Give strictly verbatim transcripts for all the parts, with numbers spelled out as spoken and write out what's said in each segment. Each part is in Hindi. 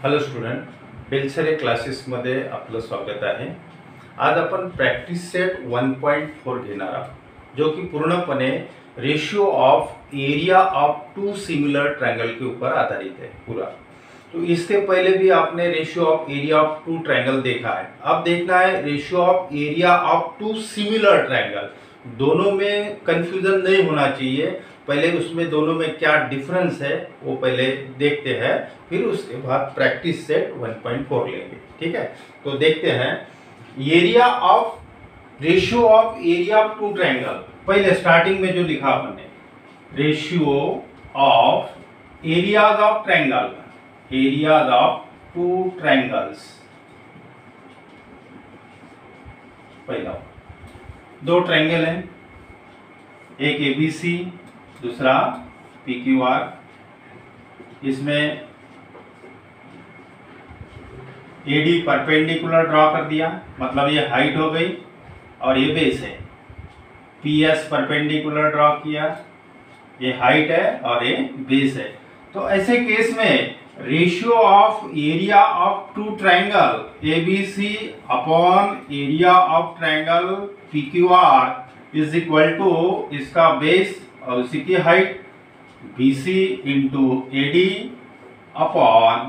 हॅलो स्टुडंट, बेलसरे क्लासेसमध्ये आपलं स्वागत आहे। आज आपण practice set one point four घेणार आहोत, जो कि पूर्णपणे ratio of area of two similar triangle के ऊपर आधारित है पूरा। तो इसके पहले भी आपने ratio of area of two triangle देखा है। अब देखना है ratio of area of two similar triangle. दोनों में कंफ्यूजन नहीं होना चाहिए, पहले उसमें दोनों में क्या डिफरेंस है वो पहले देखते हैं, फिर उसके बाद practice set one point four लेंगे। ठीक है, तो देखते हैं area of ratio of area of two triangle. पहले स्टार्टिंग में जो लिखा आपने ratio of areas of triangle, areas of two triangles. पहला दो ट्रायंगल हैं, एक एबीसी दूसरा पी क्यू आर। इसमें एडी परपेंडिकुलर ड्रॉ कर दिया, मतलब ये हाइट हो गई और ये बेस है। पी एस परपेंडिकुलर ड्रॉ किया, ये हाइट है और ये बेस है। तो ऐसे केस में ratio of area of two triangle ABC upon area of triangle P Q R is equal to इसका बेस और उसी की height B C into A D upon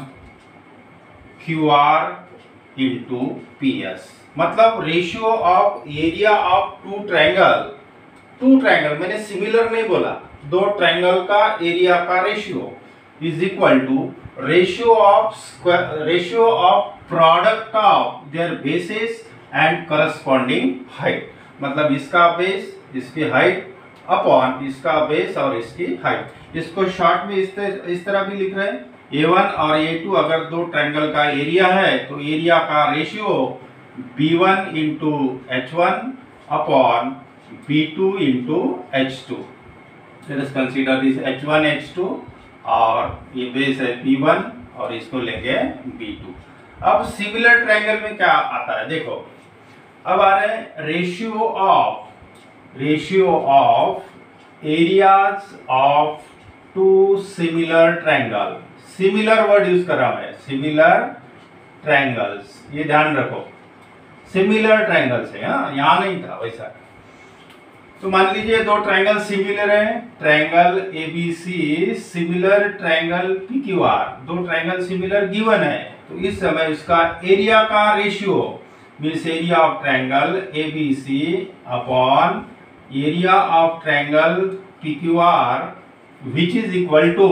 Q R into P S. मतलब ratio of area of two triangle, two triangle मैंने सिमिलर नहीं बोला, दो ट्रायंगल का एरिया का ratio is equal to ratio of square ratio of product of their bases and corresponding height. मतलब इसका बेस इसकी हाइट अपॉन इसका बेस और इसकी हाइट। इसको शॉर्ट में इस तरह इस तरह भी लिख रहे हैं, ए वन और ए टू अगर दो ट्रायंगल का एरिया है तो एरिया का ratio B one into H one upon B two into H two. Let us consider this H one H two और ये बेस है बी वन और इसको लेंगे बी टू। अब सिमिलर ट्रायंगल में क्या आता है देखो, अब आ रहे हैं ratio of ratio of areas of two similar triangle. Similar word use कर रहा है, सिमिलर ट्रायंगल्स, ये ध्यान रखो सिमिलर ट्रायंगल्स है, हाँ यहां नहीं था वैसा। तो मान लीजिए दो ट्रायंगल सिमिलर है, triangle ABC similar triangle PQR, दो ट्रायंगल सिमिलर गिवन है। तो इस समय उसका एरिया का ratio means area of triangle ABC upon area of triangle PQR which is equal to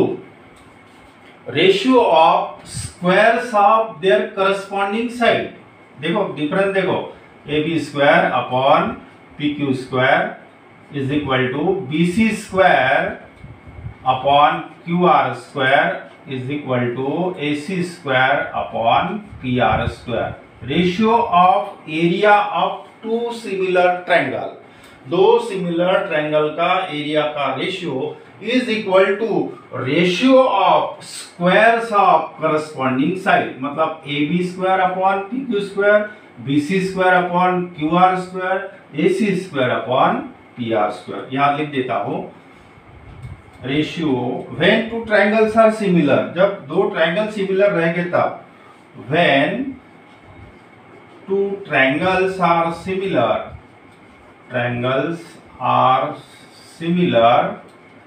ratio of squares of their corresponding side। देखो डिफरेंस देखो, A B square upon P Q square is equal to B C square upon Q R square is equal to A C square upon P R square. Ratio of area of two similar triangle, दो सिमिलर ट्रायंगल का एरिया का ratio is equal to ratio of squares of corresponding side। मतलब A B square upon P Q square, B C square upon Q R square, A C square upon P R square. यहां लिख देता हूं ratio when two triangles are similar, जब दो ट्रायंगल सिमिलर रहेंगे तब, when two triangles are similar, triangles are similar,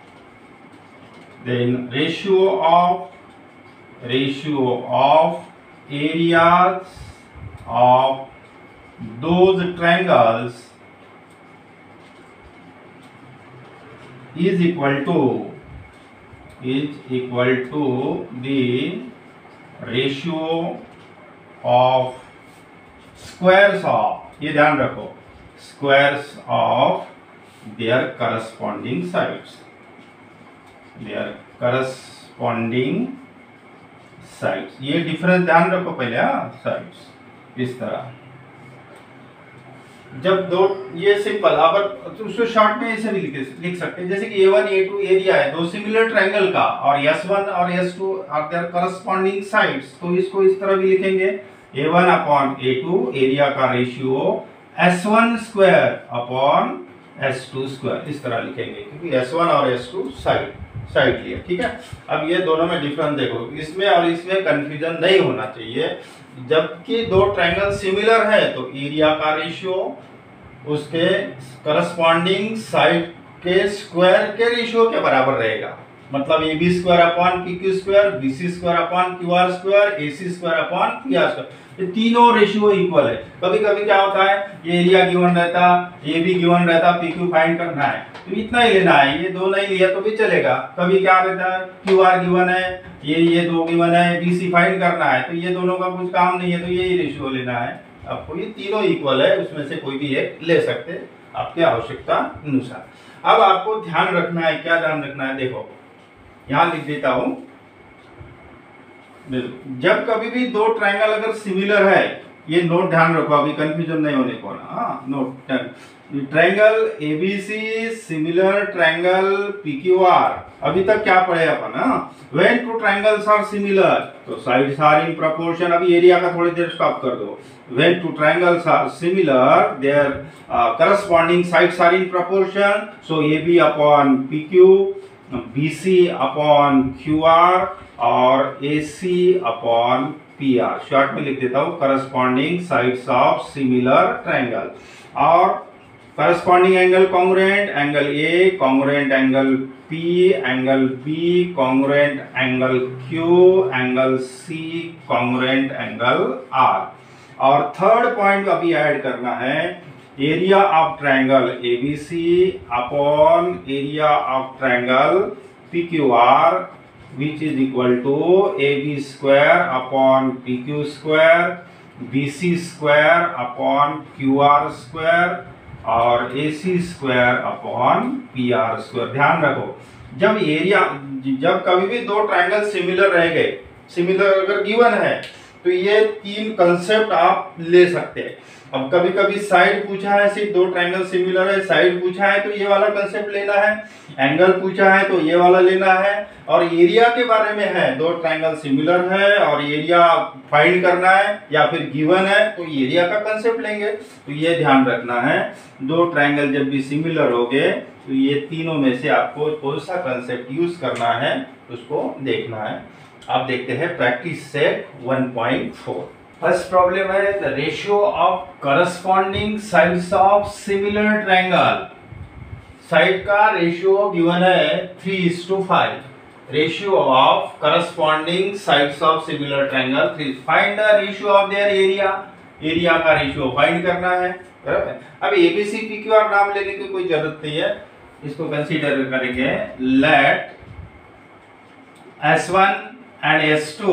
then ratio of ratio of areas of those triangles is equal to is equal to the ratio of squares of, ये ध्यान रखो, squares of their corresponding sides, their corresponding sides। ये डिफरेंस ध्यान रखो पहले, हाँ साइड्स इस तरह। जब दो ये सिंपल, अब उसको शॉर्ट में ऐसे भी लिख लिख सकते हैं, जैसे कि A one A two area है दो सिमिलर ट्रायंगल का और एस वन और S two are their corresponding sides. तो इसको इस तरह भी लिखेंगे, A one upon A two area का ratio S one square upon S two square, इस तरह लिखेंगे क्योंकि एस वन और एस टू साइड साइड लिया, ठीक है। अब ये दोनों में डिफरेंस देखो, इसमें और इसमें कंफ्यूजन नहीं होना चाहिए। जबकि दो ट्रायंगल सिमिलर है तो एरिया का रेशियो उसके करस्पॉन्डिंग साइड के स्क्वायर के रेशियो के बराबर रहेगा। मतलब A B square upon P Q square, B C square upon Q R square, A C square upon P R square, ये तीनों रेशियो इक्वल है। कभी कभी क्या होता है, ये एरिया गिवन रहता, ए बी गिवन रहता, पी क्यू फाइंड करना है तो इतना ही लेना है, ये दो नहीं लिया तो भी चलेगा। कभी क्या रहता है, क्यू आर गिवन है, ये ये दो गिवन है, बी सी फाइंड करना है तो ये दोनों का कुछ काम नहीं है तो यही रेशियो लेना है आपको। ये तीनों इक्वल है, उसमें से कोई भी एक ले सकते आपके आवश्यकता अनुसार। अब आपको ध्यान रखना है, क्या ध्यान रखना है, देखो यहां लिख देता हूं। जब कभी भी दो ट्रायंगल अगर सिमिलर है, ये नोट ध्यान रखो, अभी कंफ्यूजन नहीं होने को ना। हाँ note, triangle ABC similar triangle PQR, अभी तक क्या पढ़े अपन, when two triangles are similar तो साइड्स आर इन प्रोपोर्शन। अभी एरिया का थोड़ी देर स्टॉप कर दो। When two triangles are similar their corresponding sides are in proportion, so AB upon PQ, BC upon QR और एसी अपॉन पीआर। शॉर्ट में लिख देता हूं, corresponding sides of similar triangle. और corresponding angle congruent, angle A congruent angle P, angle B congruent angle Q, angle C congruent angle R. और थर्ड पॉइंट अभी ऐड करना है, area of triangle ABC upon area of triangle PQR which is equal to A B square upon P Q square, B C square upon Q R square और A C square upon P R square। ध्यान रखो, जब एरिया, जब कभी भी दो ट्रायंगल सिमिलर रह गए, सिमिलर अगर गिवन है तो ये तीन कंसेप्ट आप ले सकते हैं। अब कभी कभी साइड पूछा है, सिर्फ दो ट्रायंगल सिमिलर है, साइड पूछा है तो ये वाला कंसेप्ट लेना है, एंगल पूछा है तो ये वाला लेना है, और एरिया के बारे में है, दो ट्रायंगल सिमिलर है और एरिया फाइंड करना है या फिर गिवन है तो एरिया का कंसेप्ट लेंगे। तो ये ध्यान रखना है, दो ट्रायंगल जब भी सिमिलर हो गए तो ये तीनों में से आपको कौन सा कंसेप्ट यूज करना है उसको देखना है। आप देखते हैं practice set one point four. First problem है the ratio of corresponding sides of similar triangle. Side का रेशियो गिवन है three is to five. Ratio of corresponding sides of similar triangle three. Find the ratio of their area. Area का रेशियो फाइंड करना है। अब एबीसी पीक्यूआर नाम लेने की कोई जरूरत नहीं है, इसको कंसीडर करेंगे। Let S one and S two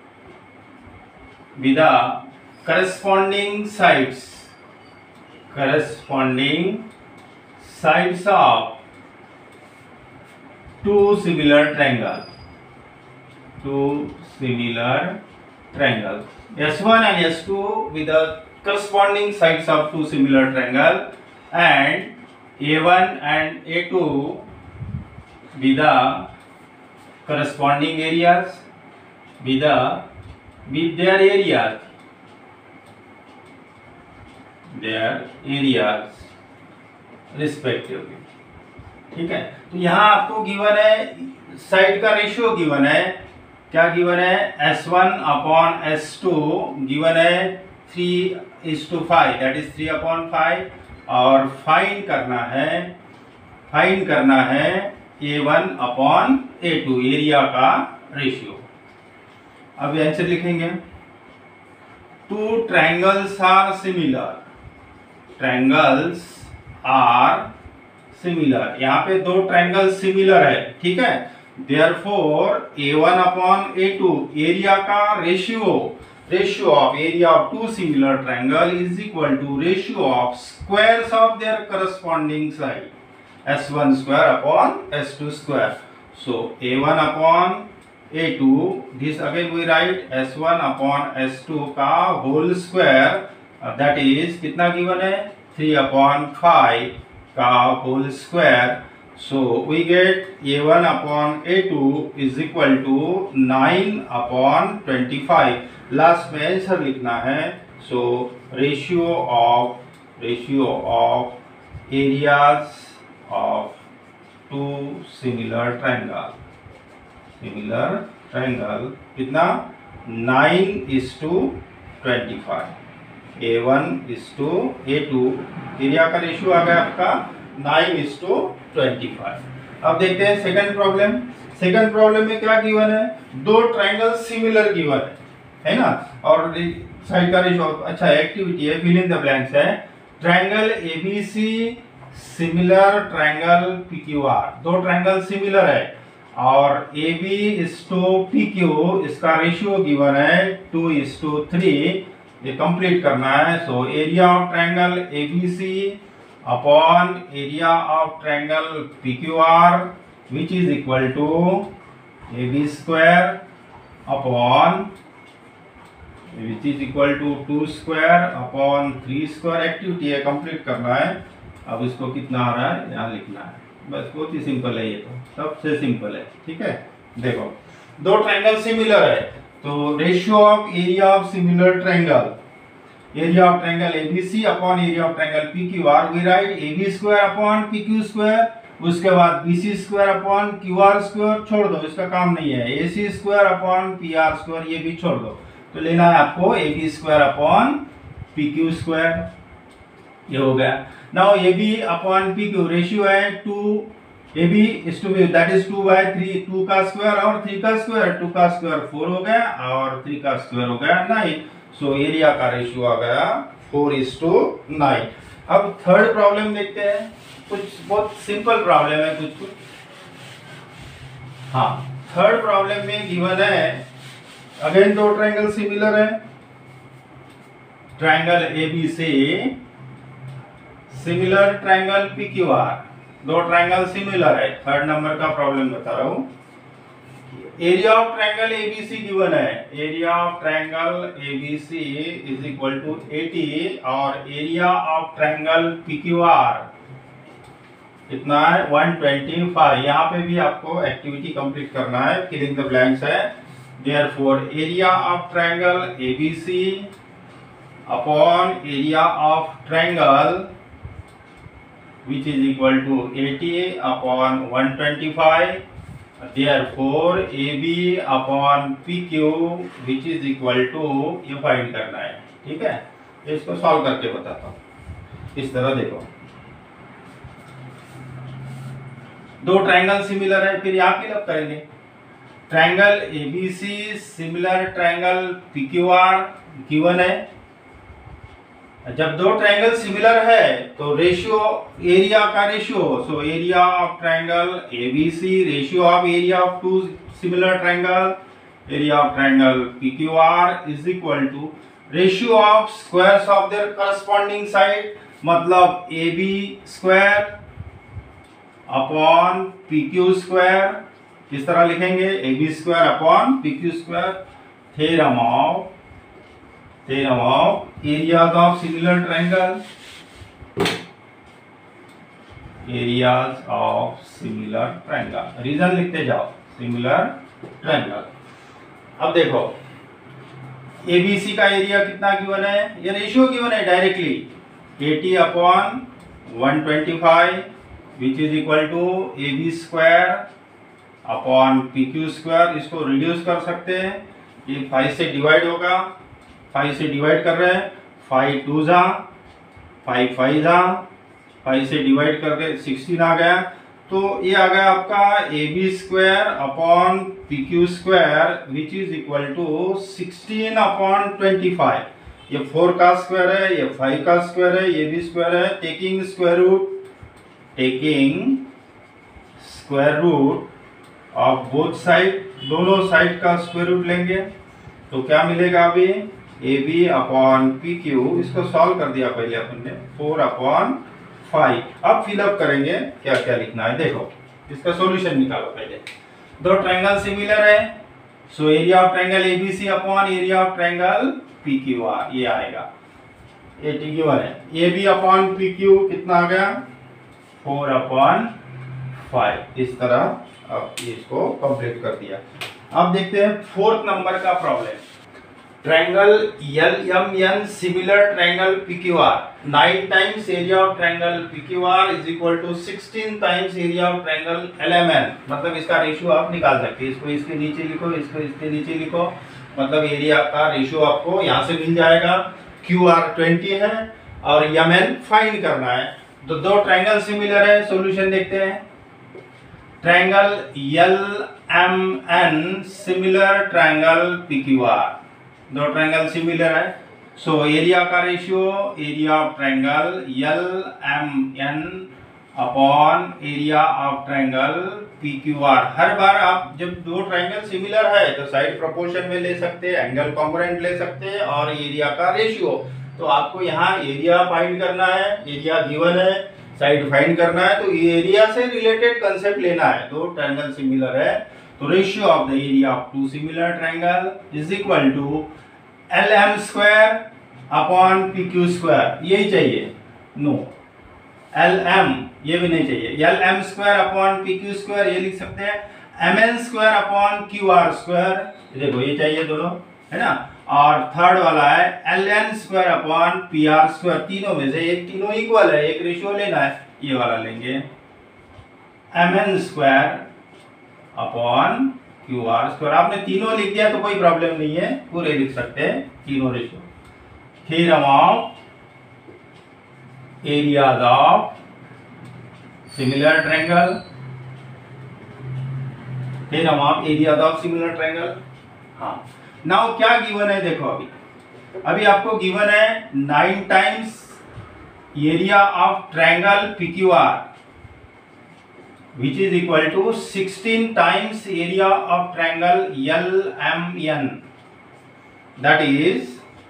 with the corresponding sides, corresponding sides of two similar triangle, two similar triangle. S one and S two with the corresponding sides of two similar triangle, and A one and A two with the corresponding areas, with the with their areas, their areas respectively। ठीक है, तो यहाँ आपको गिवन है साइड का रेशियो गिवन है, क्या गिवन है, S one upon S two given है three is to five, that is three upon five. और फाइंड करना है, फाइंड करना है A one upon A two, area का रेशियो। अब आंसर लिखेंगे, two triangles are similar, triangles are similar, यहाँ पे दो ट्रायंगल सिमिलर है, ठीक है। Therefore A one upon A two, area का ratio, ratio of area of two similar triangle is equal to ratio of squares of their corresponding side, S one square upon S two square. So A one upon A two, this again we write S one upon S two का होल स्क्वायर, दैट इज कितना गिवन है, थ्री अपॉन फाइव का whole square. So we get A one upon A two is equal to nine upon twenty five. Last में आंसर लिखना है। So ratio of ratio of areas of two similar triangle, similar triangle कितना nine is to twenty five, A one is to A two, area का रेशियो आ गया आपका nine is to twenty five. अब देखते हैं सेकंड प्रॉब्लम। सेकंड प्रॉब्लम में क्या गिवन है, दो ट्रायंगल सिमिलर गिवन है, है ना, और साइड का रेशियो। अच्छा एक्टिविटी है, फिल इन द ब्लैंक्स है। Triangle ABC similar triangle PQR, दो ट्रायंगल सिमिलर है और A B is to P Q, इसका रेशियो गिवन है टू इज टू थ्री, ये कंप्लीट करना है। So area of triangle A B C upon area of triangle P Q R which is equal to A B square upon which is equal to two square upon three square. Activity है, कंप्लीट करना है। अब इसको कितना आ रहा है यहाँ लिखना है, बस बहुत ही सिंपल है, ये तो सबसे सिंपल है। ठीक है, देखो दो ट्रायंगल सिमिलर है तो ratio of area of similar triangle, area of triangle ABC upon area of triangle PQR, we write AB square upon PQ square, उसके बाद BC square upon QR square, छोड़ दो इसका काम नहीं है, AC square upon PR square, ये भी छोड़ दो। तो लेना है आपको AB square upon PQ square, ये हो गया। Now AB upon PQ ratio है two, AB is to be that is two by three, two का स्क्वायर और थ्री का स्क्वायर, टू का स्क्वायर फोर हो गया और थ्री का स्क्वायर हो गया नाइन। सो एरिया का रेशियो आ गया फोर इज टू नाइन। अब थर्ड प्रॉब्लम देखते हैं, कुछ बहुत सिंपल प्रॉब्लम है कुछ कुछ। हाँ, थर्ड प्रॉब्लम में गिवन है अगेन दो ट्रायंगल सिमिलर है, triangle ABC similar triangle PQR, दो ट्रायंगल सिमिलर है। थर्ड नंबर का प्रॉब्लम बता रहा हूं। Area of triangle ABC given है, area of triangle ABC is equal to eighty और एरिया ऑफ ट्रायंगल पीक्यूआर कितना है वन ट्वेंटी फाइव। यहाँ पे भी आपको एक्टिविटी कंप्लीट करना है, फिल इन द ब्लैंक्स है। Therefore area of triangle ABC upon area of triangle which is equal to eighty upon one twenty-five, therefore A B upon P Q which is equal to, ये फाइंड करना है। ठीक है, इसको सॉल्व करके बताता हूँ। इस तरह देखो दो ट्रायंगल सिमिलर है, फिर यहाँ फिलअप करेंगे। Triangle A B C similar triangle P Q R given है। जब दो ट्रायंगल सिमिलर है तो रेशियो एरिया का ratio, so area of triangle ABC ratio of area of two similar triangle, area of triangle PQR is equal to ratio of squares of their corresponding side, मतलब AB square upon PQ square. किस तरह लिखेंगे, AB square upon PQ square. Theorem of theorem of areas of similar triangle, areas of similar triangle, reason लिखते जाओ, सिमिलर ट्रायंगल। अब देखो एबीसी का एरिया कितना गिवन है, ये रेशियो गिवन है directly eighty upon one twenty five which is equal to A B square upon P Q square. इसको रिड्यूस कर सकते हैं, ये फाइव से डिवाइड होगा, फाइव से डिवाइड कर रहे हैं, फाइव टू जा फाइव फाइव जा फाइव से डिवाइड करके सिक्सटीन आ गया। तो ये आ गया आपका A B square upon P Q square which is equal to sixteen upon twenty five. ये फोर का स्क्वायर है, ये फाइव का स्क्वायर है, ये भी स्क्वायर है। Taking square root, taking square root of both side, दोनों साइड का स्क्वायर रूट लेंगे तो क्या मिलेगा अभी A B upon P Q. इसको सॉल्व कर दिया पहले अपन ने, फोर अपॉन फाइव। अब फिलअप करेंगे क्या क्या लिखना है, देखो इसका सॉल्यूशन निकालो पहले। दो ट्रायंगल सिमिलर है, so area of triangle ABC upon area of triangle P Q R, ये आएगा एटी गिवन है। A B upon P Q कितना आ गया, फोर अपॉन फाइव। इस तरह अब इसको कंप्लीट कर दिया। अब देखते हैं फोर्थ नंबर का problem. triangle L M N similar triangle P Q R, nine times area of triangle P Q R is equal to sixteen times area of triangle L M N। मतलब इसका रेशियो आप निकाल सकते हैं, इसको इसके नीचे लिखो, इसको इसके नीचे लिखो, मतलब एरिया का रेशियो आपको यहाँ से मिल जाएगा। Q R ट्वेंटी है और M N फाइंड करना है। तो दो ट्रायंगल सिमिलर है, सॉल्यूशन देखते हैं। Triangle L M N similar triangle P Q R, दो ट्रायंगल सिमिलर है, सो एरिया का ratio area of triangle L M N upon area of triangle P Q R। हर बार आप जब दो ट्रायंगल सिमिलर है तो साइड प्रोपोर्शन में ले सकते हैं, एंगल कॉन्ग्रुएंट ले सकते हैं और एरिया का रेशियो। तो आपको यहाँ एरिया फाइंड करना है, एरिया गिवन है, साइड फाइंड करना है, तो एरिया से रिलेटेड कंसेप्ट लेना है। दो ट्रायंगल सिमिलर है तो ratio of the area of two similar triangle is equal to L M square upon P Q square. यही चाहिए, नो एल एम ये भी नहीं चाहिए, L M square upon P Q square ये लिख सकते हैं, M N square upon Q R square, देखो ये चाहिए दोनों, है ना। और थर्ड वाला है L N square upon P R square. तीनों में से एक, तीनों इक्वल है, एक रेशियो लेना है, ये वाला लेंगे, M N square upon Q R square. आपने तीनों लिख दिया तो कोई प्रॉब्लम नहीं है, पूरे लिख सकते हैं तीनों रेशियो। Theorem of areas of similar triangle, theorem of areas of similar triangle. हाँ, नाउ क्या गिवन है, देखो अभी अभी आपको गिवन है nine times area of triangle P Q R which is equal to sixteen times area of triangle L M N, that is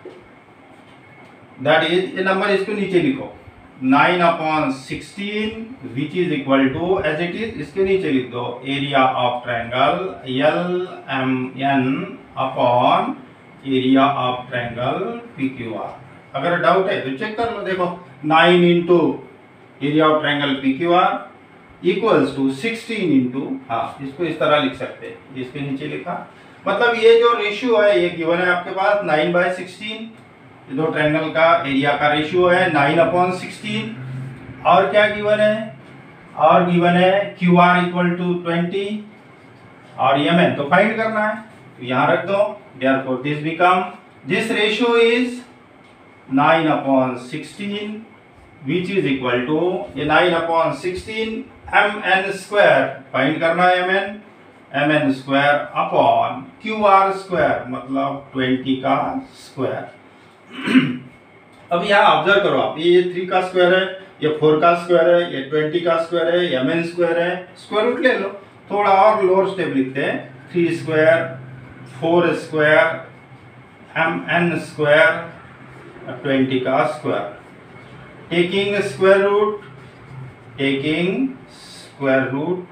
that is ये नंबर इसको नीचे लिखो, nine upon sixteen which is equal to as it is, इसके नीचे लिख दो area of triangle L M N upon area of triangle P Q R। अगर डाउट है तो चेक कर लो, देखो nine into area of triangle P Q R equals to sixteen into, हाँ इसको इस तरह लिख सकते हैं, इसके नीचे लिखा, मतलब ये जो रेशियो है ये गिवन है आपके पास नाइन बाय सिक्सटीन, दो ट्रायंगल का एरिया का रेशियो है नाइन अपॉन सिक्सटीन। और क्या गिवन है, और गिवन है Q R equal to twenty और एम एन तो फाइंड करना है, तो यहाँ रख दो, therefore this become this ratio is nine upon sixteen which is equal to ये nine upon sixteen M N square, find करना है M N, M N square upon Q R square, मतलब ट्वेंटी का स्क्वायर। अब यहाँ ऑब्जर्व करो आप, ये थ्री का स्क्वायर है, ये फोर का स्क्वायर है, ये ट्वेंटी का स्क्वायर है, एम एन स्क्वायर है, स्क्वायर रूट ले लो। थोड़ा और लोअर स्टेप लिखते हैं, three square, four square, M N square, twenty का square, taking square root, taking square root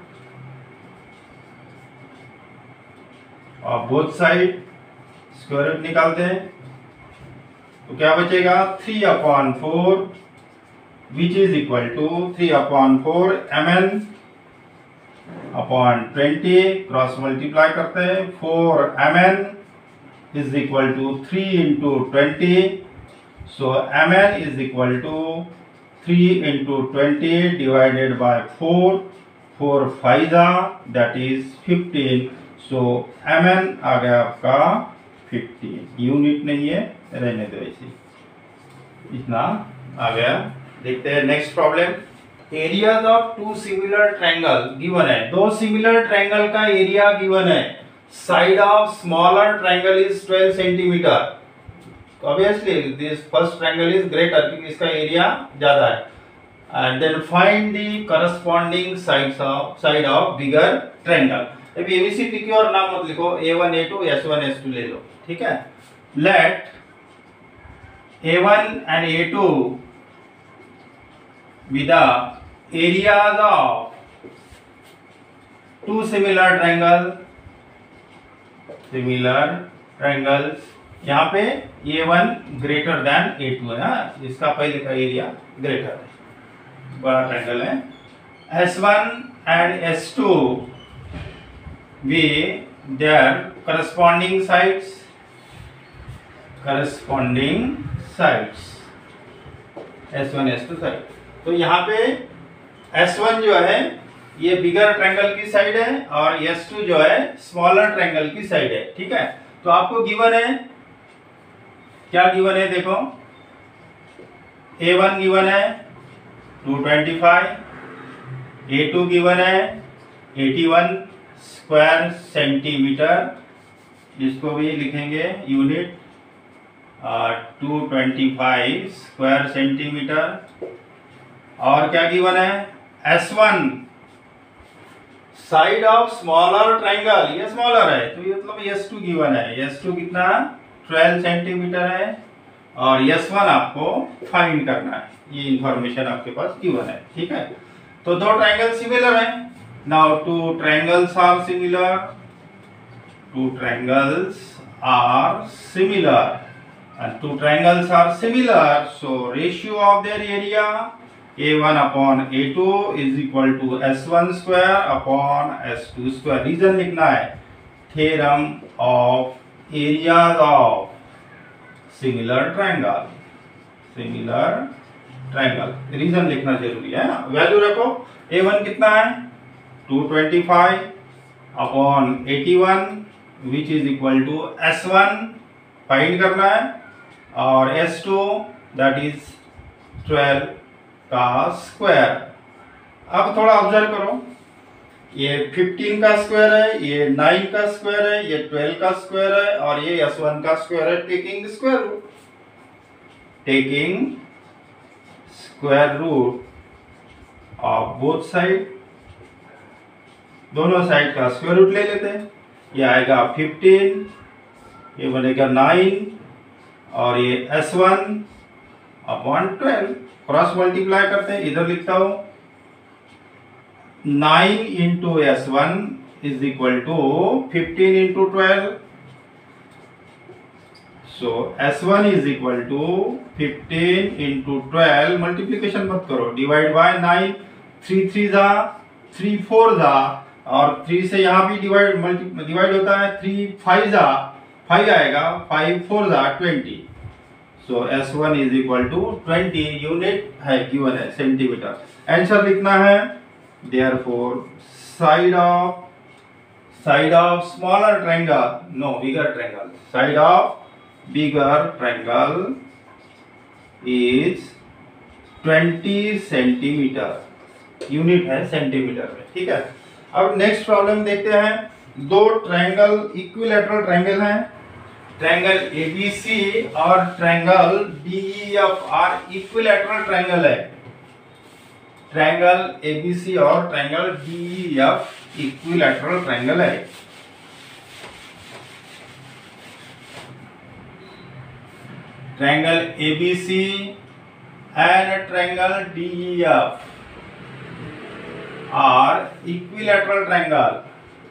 और बोथ साइड स्क्वायर रूट निकालते हैं, तो क्या बचेगा three upon four which is equal to three upon four M N upon twenty, cross multiply करते हैं, four M N is equal to three into twenty, so M N is equal to three into twenty divided by four, four फाइजा that is fifteen, so M N आ गया आपका फिफ्टीन। यूनिट नहीं है, रहने दो ऐसे, इतना आ गया। देखते हैं next problem, areas of two similar triangle given है, दो सिमिलर ट्रायंगल का एरिया गिवन है, side of smaller triangle is twelve centimetre, obviously this first triangle is greater क्योंकि इसका एरिया ज्यादा है, and then find the corresponding sides of side of bigger triangle. अब एबीसी पीक्यू और नाम मत लिखो, A one A two S one S two ले लो, ठीक है। Let A one and A two be the areas of two similar triangle, similar triangles, यहाँ पे A one greater than A two है, इसका पहले का एरिया ग्रेटर है, बड़ा ट्रायंगल है। S one and S two be their corresponding sides, corresponding sides S one S two side. तो यहाँ पे एस वन जो है ये बिगर ट्रायंगल की साइड है और एस टू जो है स्मॉलर ट्रायंगल की साइड है। ठीक है, तो आपको गिवन है, क्या गिवन है देखो, ए वन गिवन है two twenty five, A two given है एटी वन स्क्वायर सेंटीमीटर, इसको भी लिखेंगे unit two twenty five square centimetre. और क्या गिवन है, S one side of smaller triangle, ये स्मॉलर है तो ये मतलब एस टू गिवन है, एस टू कितना ट्वेल्व सेंटीमीटर है और एस वन आपको फाइंड करना है, ये इंफॉर्मेशन आपके पास गिवन है। ठीक है, तो दो ट्रायंगल सिमिलर हैं। Now two triangles are similar, two triangles are similar and two triangles are similar, so ratio of their area A one upon A two is equal to S one square upon S two square। Reason लिखना है, theorem of areas of similar triangle, similar triangle, reason लिखना जरूरी है। वैल्यू रखो, A one कितना है two twenty five upon eighty one which is equal to S one find करना है और S two that is twelve का स्क्वायर। अब थोड़ा ऑब्जर्व करो, ये फिफ्टीन का स्क्वायर है, ये नाइन का स्क्वायर है, ये ट्वेल्व का स्क्वायर है और ये एस वन का स्क्वायर है। Taking square root, taking square root of both side, दोनों साइड का स्क्वायर रूट ले लेते हैं। ये आएगा फिफ्टीन, ये बनेगा नाइन और ये S one upon twelve. Cross multiply करते हैं, इधर लिखता हूं nine into S one is equal to fifteen into twelve, so S one is equal to fifteen into twelve. Multiplication मत करो, divide by nine, three three जा थ्री फोर जा और थ्री से यहाँ भी डिवाइड मल्टी डिवाइड होता है, थ्री फाइव जा फाइव आएगा, फाइव फोर जा twenty, so S one is equal to twenty. Unit है गिवन है सेंटीमीटर। आंसर लिखना है, therefore side of side of smaller triangle, no bigger triangle, side of bigger triangle is twenty centimetre, unit है सेंटीमीटर में। ठीक है, अब नेक्स्ट प्रॉब्लम देखते हैं। दो ट्रायंगल इक्विलैटरल ट्रायंगल हैं, ट्रायंगल ए बी सी और triangle D E F are equilateral triangle है। ट्रायंगल ए बी सी और triangle D E F equilateral triangle है। Triangle A B C and triangle D E F are equilateral triangle.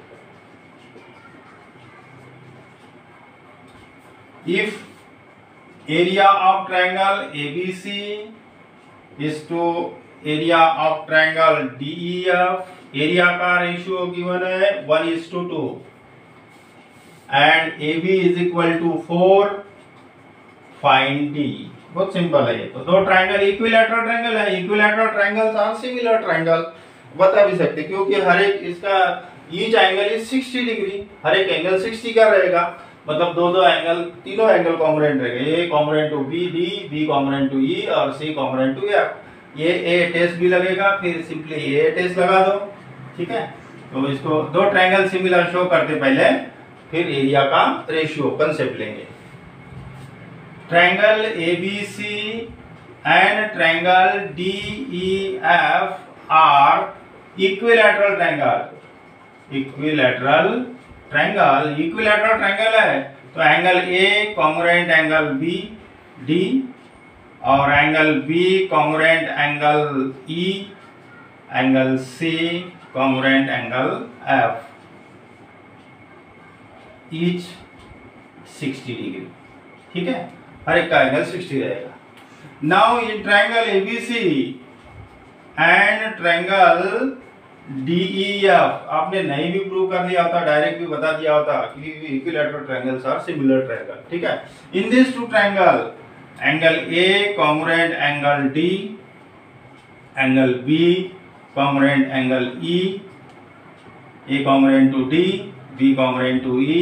If area of triangle A B C is to area of triangle D E F, area का रेशियो गिवन है one is to two and A B is equal to four, find D। बहुत सिंपल है ये। तो दो ट्रायंगल इक्विलैटरल ट्रायंगल है, equilateral triangles are similar triangle, बता भी सकते क्योंकि हर एक इसका each angle is sixty degree, हर एक एंगल सिक्सटी का रहेगा, मतलब दो दो एंगल, तीनों एंगल कॉन्ग्रुएंट रहेंगे, A congruent to B D, B congruent to E और सी कॉन्ग्रुएंट टू एफ। ये ए टेस्ट भी लगेगा, फिर सिंपली ए टेस्ट लगा दो। ठीक है, तो इसको दो ट्रायंगल सिमिलर शो करते पहले, फिर एरिया का रेशियो कंसेप्ट लेंगे। Triangle A B C and triangle D E F are equilateral triangle, equilateral triangle, equilateral triangle है तो angle A congruent angle B D और angle B congruent angle E, angle C congruent angle F, each sixty degree. ठीक है, हर एक का एंगल सिक्सटी रहेगा। Now in triangle ABC and triangle DE F आपने नहीं भी प्रूव कर लिया होता, डायरेक्ट भी बता दिया होता कि equilateral triangles are similar triangle, ठीक है। In this two triangle, angle A congruent angle D, angle B congruent angle E, A congruent to D, B congruent to E,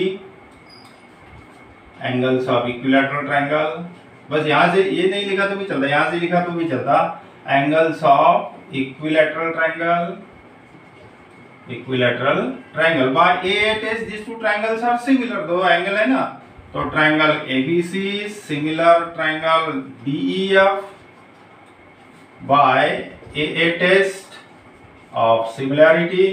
angles of equilateral triangle. बस यहाँ से ये नहीं लिखा तो भी चलता, यहाँ से लिखा तो भी चलता, angles of equilateral triangle, equilateral triangle by A test this two triangles are similar, दो एंगल है ना, तो triangle ABC similar triangle DEF by A test of similarity,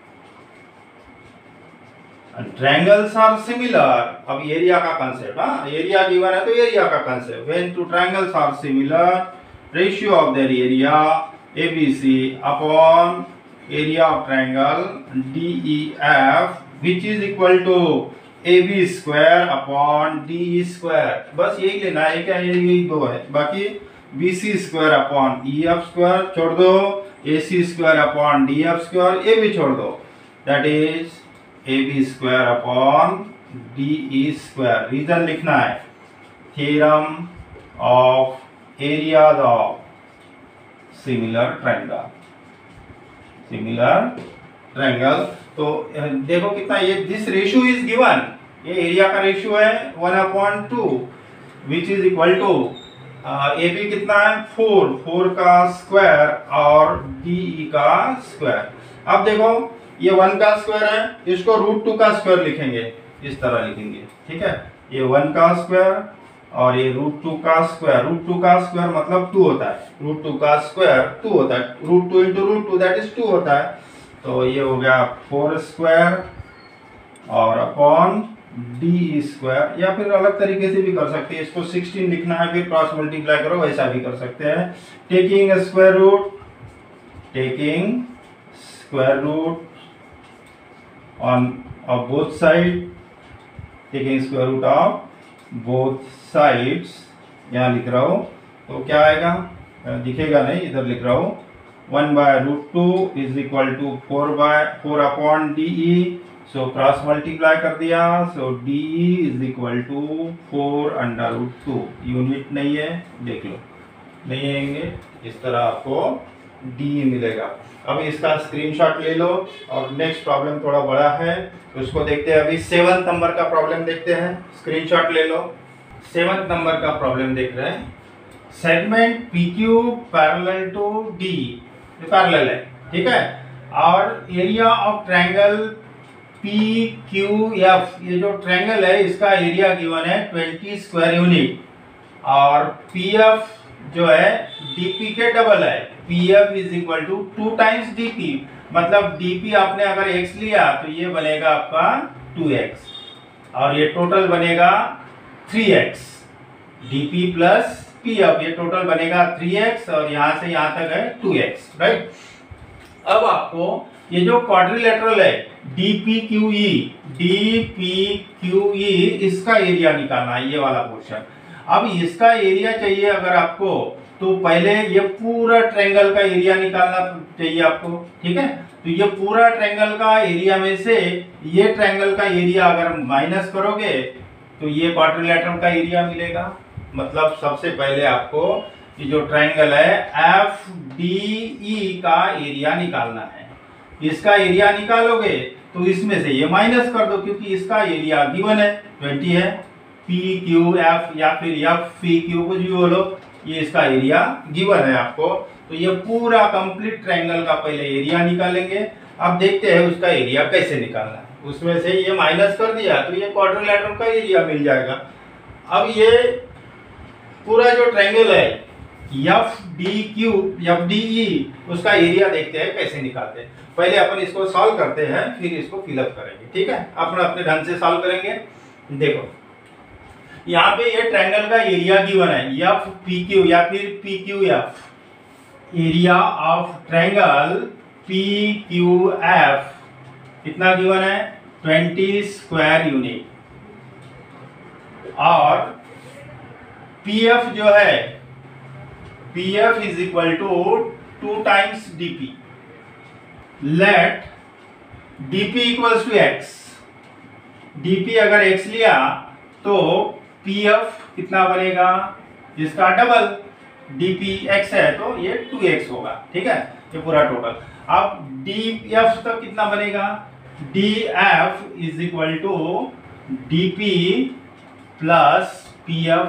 triangles are similar. अब एरिया का कंसेप्ट, हाँ एरिया गिवन है तो एरिया का concept, when two triangles are similar ratio of their area ABC upon area of triangle D E F which is equal to A B square upon D E square, बस यही लेना है, क्या यही दो है, बाकी B C square upon E F square छोड़ दो, A C square upon D F square ये भी छोड़ दो, that is A B square upon D E square। Reason लिखना है, theorem of areas of similar triangle, similar triangle. तो देखो कितना ये दिस रेशियो इज गिवन, ये एरिया का रेशियो है one upon two which is equal to A B कितना है फोर, फोर का स्क्वायर और डी का स्क्वायर। अब देखो ये वन का स्क्वायर है, इसको रूट टू का स्क्वायर लिखेंगे, इस तरह लिखेंगे, ठीक है। ये वन का स्क्वायर और ये रूट टू का स्क्वायर, रूट टू का स्क्वायर मतलब टू होता है, रूट टू का स्क्वायर टू होता है, root two into root two that is two होता है, तो ये हो गया फोर स्क्वायर और अपॉन डी स्क्वायर, या फिर अलग तरीके से भी कर सकते हैं, इसको सिक्सटीन लिखना है फिर क्रॉस मल्टीप्लाई करो, वैसा भी कर सकते हैं। Taking square root, taking square root on of both side, taking square root of both sides, यहाँ लिख रहा हूँ तो क्या आएगा, दिखेगा नहीं, इधर लिख रहा हूँ, one by root two is equal to four by four upon D E, so cross multiply कर दिया, so D E is equal to four under root two, unit नहीं है देख लो, नहीं आएंगे, इस तरह आपको डी मिलेगा। अब इसका स्क्रीनशॉट ले लो और नेक्स्ट प्रॉब्लम थोड़ा बड़ा है तो उसको देखते हैं। अभी सेवंथ नंबर का प्रॉब्लम देखते हैं, स्क्रीनशॉट ले लो। सेवंथ नंबर का प्रॉब्लम देख रहे हैं, segment P Q parallel to D, parallel है, ठीक है, और area of triangle P Q F, ये जो ट्रायंगल है इसका एरिया गिवन है ट्वेंटी स्क्वायर यूनिट, और पी एफ जो है डीपी के डबल है, P F is equal to two times DP, मतलब डीपी आपने अगर x लिया तो ये बनेगा आपका टू एक्स और ये टोटल बनेगा three X, DP plus P F ये टोटल बनेगा थ्री एक्स और यहाँ से यहाँ तक है टू एक्स, राइट। अब आपको ये जो क्वाड्रिलेटरल है DP Q E, DP Q E इसका एरिया निकालना है, ये वाला पोर्शन। अब इसका एरिया चाहिए अगर आपको तो पहले ये पूरा ट्रायंगल का एरिया निकालना चाहिए आपको, ठीक है। तो ये पूरा ट्रायंगल का एरिया में से ये ट्रायंगल का एरिया अगर माइनस करोगे तो ये क्वाड्रिलेटरल का एरिया मिलेगा। मतलब सबसे पहले आपको ये जो ट्रायंगल है एफ डी ई का एरिया निकालना है, इसका एरिया निकालोगे तो इसमें से ये माइनस कर दो क्योंकि इसका एरिया गिवन है ट्वेंटी है, पी क्यू एफ या फिर एफ पी क्यू कुछ भी बोलो, ये इसका एरिया गिवन है आपको। तो ये पूरा कंप्लीट ट्रायंगल का पहले एरिया निकालेंगे। अब देखते हैं उसका एरिया कैसे निकालना है। उसमें से ये माइनस कर दिया तो ये क्वाड्रिलेटरल का एरिया मिल जाएगा। अब ये पूरा जो ट्रायंगल है F D Q F D E उसका एरिया देखते हैं कैसे निकालते हैं। पहले अपन इसको सॉल्व करते हैं फिर इसको फिलअप करेंगे, ठीक है। अपन अपने ढंग से सॉल्व करेंगे। देखो यहाँ पे ये ट्रायंगल का एरिया गिवन है एफ पी क्यू या फिर P Q F, area of triangle P Q F कितना गिवन है ट्वेंटी स्क्वायर यूनिट, और पी एफ जो है P F is equal to two times DP, let dp equals to x, dp अगर x लिया तो pf कितना बनेगा, जिसका डबल dpx है तो ये टू एक्स होगा, ठीक है, ये पूरा टोटल। अब df तक कितना बनेगा, df is equal to dp plus pf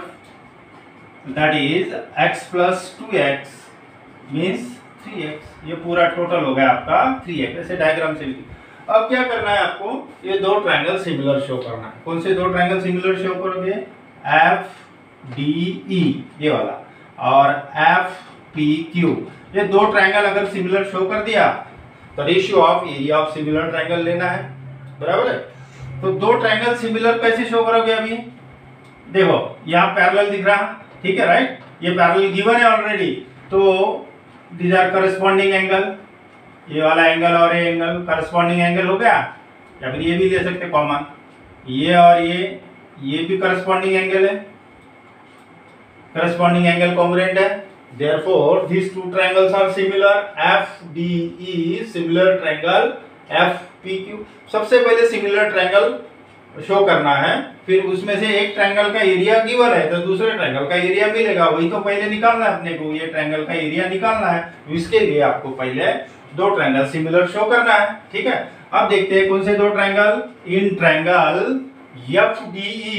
that is x plus two X means three X, ये पूरा टोटल हो गया आपका थ्री एक्स। ऐसे डायग्राम से लिखिए। अब क्या करना है आपको, ये दो ट्रायंगल सिमिलर शो करना है। कौन से दो ट्रायंगल सिमिलर शो करोगे, एफ डी ई ये वाला और एफ पी क्यू, ये दो ट्रायंगल अगर सिमिलर शो कर दिया तो ratio of area of similar triangle लेना है, बराबर है। तो दो ट्रायंगल सिमिलर कैसे शो करोगे, अभी देखो यहाँ पैरेलल दिख रहा, ठीक है, राइट, ये पैरेलल गिवन है ऑलरेडी, तो दीज आर करस्पॉन्डिंग एंगल, ये वाला एंगल और ये एंगल करस्पॉन्डिंग एंगल हो गया, या फिर ये भी ले सकते कॉमन, ये और ये ये भी करस्पॉन्डिंग एंगल है, करस्पॉन्डिंग एंगल कॉन्ग्रुएंट है, therefore these two triangles are similar, F D E similar triangle F P Q। सबसे पहले सिमिलर ट्रायंगल शो करना है, फिर उसमें से एक ट्रायंगल का एरिया गिवन है तो दूसरे ट्रायंगल का एरिया मिलेगा, वही तो पहले निकालना है अपने को, ये ट्रायंगल का एरिया निकालना है, इसके लिए आपको पहले दो ट्रायंगल सिमिलर शो करना है, ठीक है। अब देखते हैं कौन से दो triangle, in triangle F D E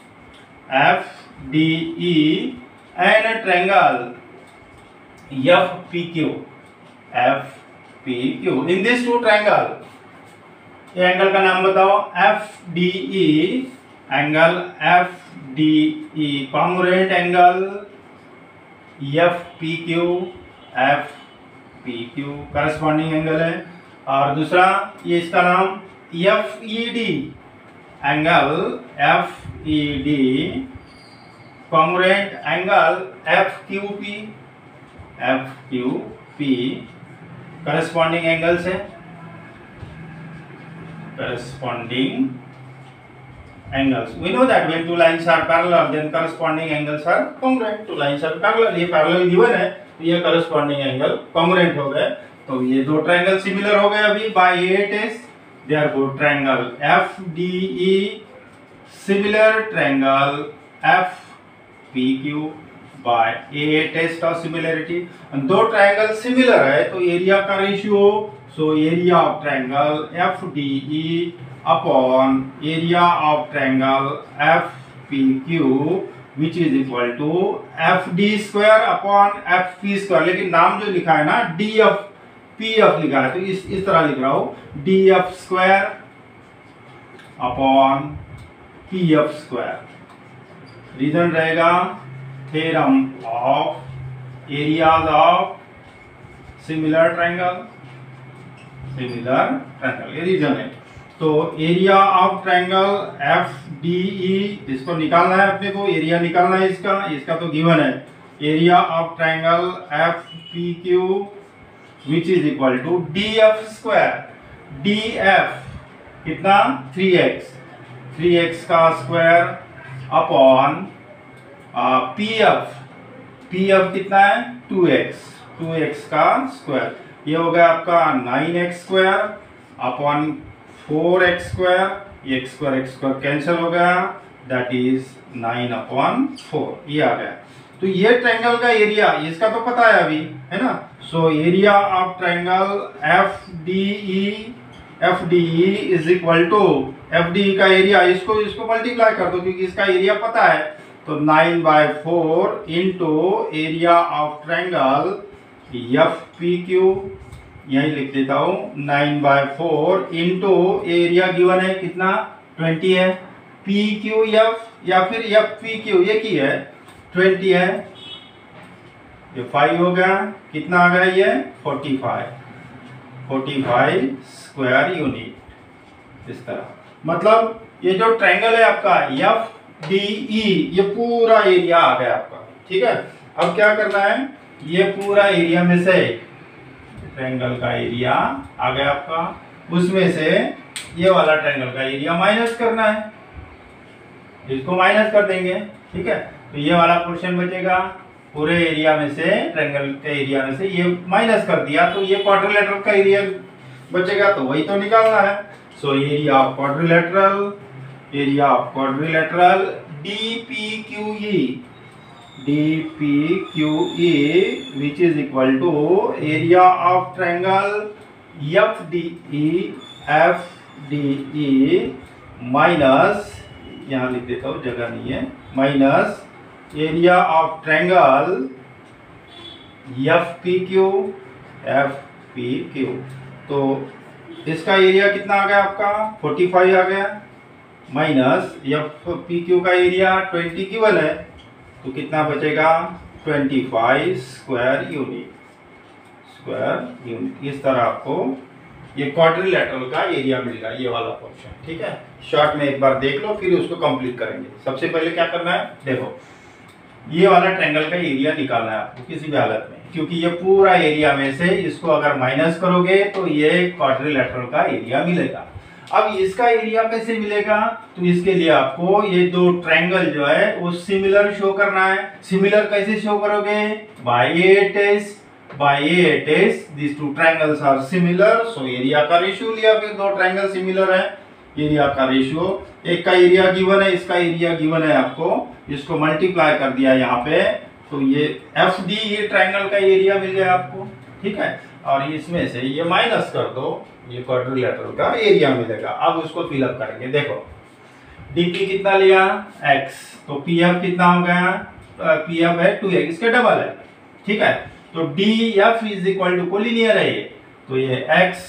F D E and triangle F P Q F P Q, in this two triangle, ये एंगल का नाम बताओ, F D E angle F D E congruent angle F P Q F P Q corresponding angle है, और दूसरा ये इसका नाम F E D angle F E D congruent angle F Q P F Q P corresponding angles है, corresponding angles. We know that when two lines are parallel, then corresponding angles are congruent. Two lines are parallel, ये parallel given है, तो ये corresponding angle congruent हो गए, तो ये दो triangle similar हो गए अभी by A test. Therefore triangle F D E similar triangle F P Q by A test of similarity. दो triangle similar है तो area का ratio, so area of triangle F D E upon area of triangle F P Q which is equal to F D square upon F P square, लेकिन नाम जो लिखा है ना D F P F लिखा है, तो इस इस तरह लिख रहा हूँ D F square upon P F square। Reason रहेगा theorem of areas of similar triangle, similar triangle ये रीजन है। तो area of triangle F D E, इसको निकालना है अपने को, एरिया निकालना है इसका, इसका तो गिवन है, area of triangle F P Q which is equal to D F square. D F कितना, थ्री एक्स, थ्री एक्स का square upon P F, P F कितना है टू एक्स, टू एक्स का स्क्वायर, ये हो गया आपका nine x square upon four x square, ये x square x square cancel हो गया, that is nine upon four, ये आ गया। तो ये ट्रायंगल का एरिया, इसका तो पता है अभी, है ना। So area of triangle F D E, F D E is equal to F D E का एरिया, इसको इसको मल्टीप्लाई कर दो क्योंकि इसका एरिया पता है, तो nine by four into area of triangle F P Q, यही लिख देता हूँ, nine by four into area given है कितना ट्वेंटी है, पी क्यू एफ या फिर एफ पी क्यू ये की है ट्वेंटी है, ये फाइव हो गया, कितना आ गया ये forty five, forty five square unit. इस तरह मतलब ये जो ट्रायंगल है आपका एफ डी ई, ये पूरा एरिया आ गया आपका, ठीक है। अब क्या करना है, ये पूरा एरिया में से ट्रायंगल का एरिया आ गया आपका, उसमें से ये वाला ट्रायंगल का एरिया माइनस करना है, इसको माइनस कर देंगे, ठीक है। तो ये वाला पोर्शन बचेगा, पूरे एरिया में से ट्रायंगल के एरिया में से ये माइनस कर दिया, तो ये क्वाड्रिलेटरल का एरिया बचेगा, तो वही तो निकालना है। So area of quadrilateral, area of quadrilateral D P Q E, D P Q E which is equal to area of triangle F D E, F D E minus, यहाँ लिख देता हूँ जगह नहीं है, minus area of triangle F P Q, F P Q. तो इसका एरिया कितना आ गया आपका पैंतालीस आ गया, माइनस एफ पी क्यू का एरिया बीस गिवन है, तो कितना बचेगा पच्चीस स्क्वायर यूनिट, स्क्वायर यूनिट। इस तरह आपको ये क्वाड्रिलेटरल का एरिया मिलेगा, ये वाला पोर्शन। ठीक है, शॉर्ट में एक बार देख लो, फिर उसको कंप्लीट करेंगे। सबसे पहले क्या करना है, देखो ये वाला ट्रायंगल का एरिया निकालना है आपको किसी भी हालत में, क्योंकि ये पूरा एरिया में से इसको अगर माइनस करोगे तो ये क्वाड्रिलेटरल का एरिया मिलेगा। अब इसका एरिया कैसे मिलेगा, तो इसके लिए आपको ये दो ट्रायंगल जो है वो सिमिलर शो करना है। सिमिलर कैसे शो करोगे, by A test, by A test this two triangles are similar, so area का रेशियो लिया, फिर दो ट्रायंगल सिमिलर है, एरिया का रेशियो, एक का एरिया गिवन है, इसका एरिया गिवन है आपको, इसको मल्टीप्लाई कर दिया यहाँ पे, तो ये एफ डी ये ट्रायंगल का एरिया मिल गया आपको। ठीक है, और इसमें से ये माइनस कर दो, ये क्वाड्रिलेटरल का एरिया मिलेगा। अब उसको फिलअप करेंगे। देखो डीपी कितना लिया x, तो पी एफ कितना हो गया, पी एफ है टू एक्स, इसके डबल है। ठीक है, तो D F is equal to collinear है ये, तो ये x,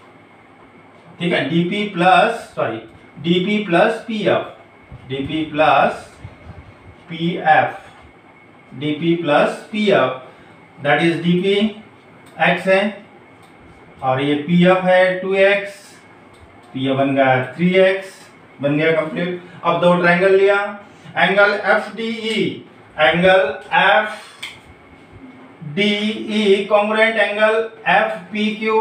ठीक है, DP plus sorry DP plus P F, DP plus P F, DP plus P F, that is DP x है और ये पी एफ है टू एक्स, पी एफ बन गया थ्री एक्स, बन गया कंप्लीट। अब दो ट्रायंगल लिया, angle F D E, angle F D E congruent angle F P Q,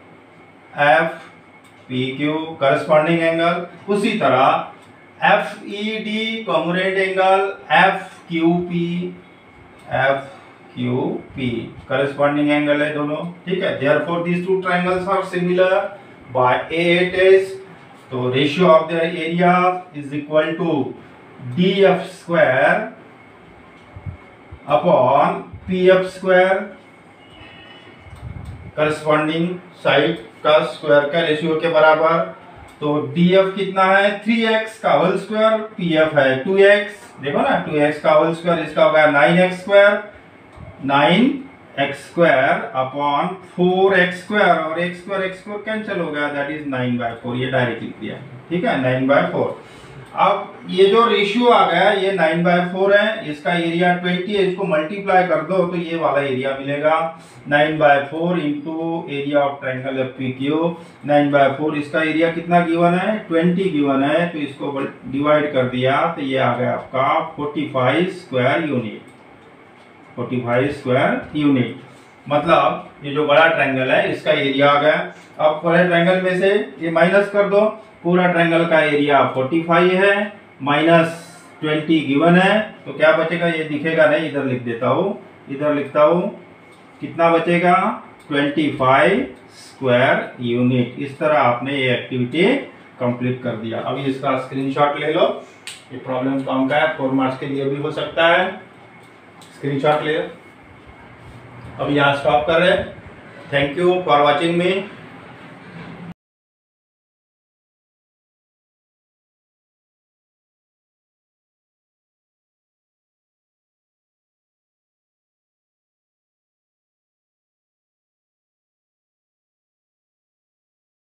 F P Q corresponding angle, उसी तरह F E D congruent angle F Q P, F Q P corresponding angle है दोनों। ठीक है, therefore these two triangles are similar by A test, तो ratio of the area is equal to D F square upon P F square, corresponding side का स्क्वायर का रेशियो के बराबर। तो डी एफ कितना है थ्री एक्स का होल स्क्वायर, पी एफ है टू एक्स, देखो ना टू एक्स का होल स्क्वायर, इसका हो गया nine x square, nine x square upon four x square, और x square x square cancel हो गया, that is nine by four, ये डायरेक्ट लिख दिया। ठीक है, नाइन बाय फोर। अब ये जो रेशियो आ गया ये नाइन बाय फोर है, इसका एरिया ट्वेंटी है, इसको मल्टीप्लाई कर दो तो ये वाला एरिया मिलेगा nine by four into area of triangle F P Q, nine by four, इसका एरिया कितना गिवन है ट्वेंटी गिवन है, तो इसको डिवाइड कर दिया तो ये आ गया आपका forty five square unit, forty five square unit. मतलब ये जो बड़ा ट्रायंगल है इसका एरिया आ गया। अब बड़े ट्रायंगल में से ये माइनस कर दो, पूरा ट्रायंगल का एरिया पैंतालीस है, माइनस ट्वेंटी गिवन है, तो क्या बचेगा, ये दिखेगा नहीं, इधर लिख देता हूँ, इधर लिखता हूँ, कितना बचेगा पच्चीस स्क्वायर यूनिट। इस तरह आपने ये एक्टिविटी कंप्लीट कर दिया। अभी इसका स्क्रीनशॉट ले लो, ये प्रॉब्लम कम का है, फोर मार्क्स के लिए भी हो सकता है, स्क्रीनशॉट ले लो। अब यहाँ स्टॉप कर रहे हैं। Thank you for watching me.